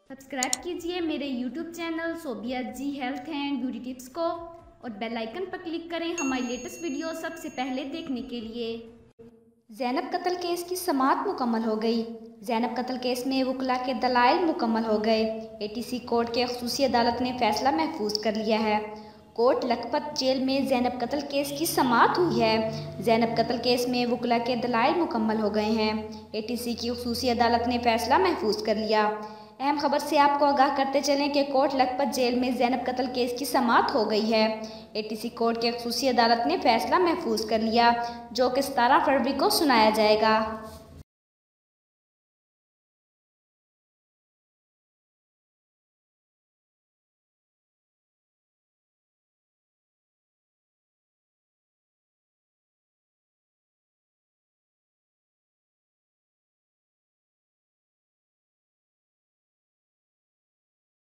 Subscribe कीजिए मेरे YouTube channel Sobia ji health and beauty tips को और बेल आइकन पर क्लिक करें हमारी लेटेस्ट वीडियो सबसे पहले देखने के लिए। ज़ैनब कत्ल केस की समाअत मुकम्मल हो गई। ज़ैनब कत्ल केस में वकला के दलाइल मुकम्मल हो गए। एटीसी कोर्ट के ख़ुसूसी अदालत ने फैसला महफूज कर लिया है। कोट लखपत जेल में ज़ैनब कत्ल केस की समाअत हुई है। ज़ैनब कत्ल केस में वकला के दलाइल मुकम्मल हो गए हैं। एटीसी की ख़ुसूसी अदालत ने फैसला महफूज कर लिया। अहम खबर से आपको आगाह करते चलें कि कोट लखपत जेल में ज़ैनब कत्ल केस की समाअत हो गई है। एटीसी कोर्ट के ख़ुसूसी अदालत ने फैसला महफूज कर लिया, जो कि 17 फरवरी को सुनाया जाएगा।